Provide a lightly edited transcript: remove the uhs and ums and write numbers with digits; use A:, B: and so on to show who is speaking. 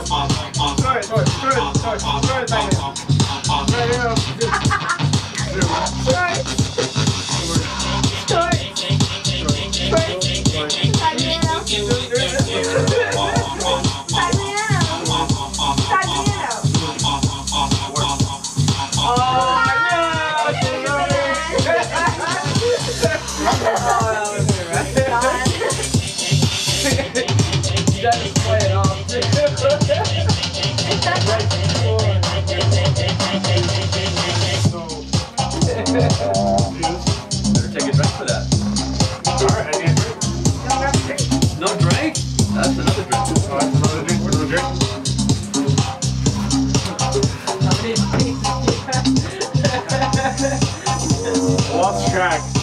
A: Better take a drink for that.
B: Alright, I need a drink.
A: No drink? That's another drink.
B: Oh, that's another drink. Another drink. Lost track.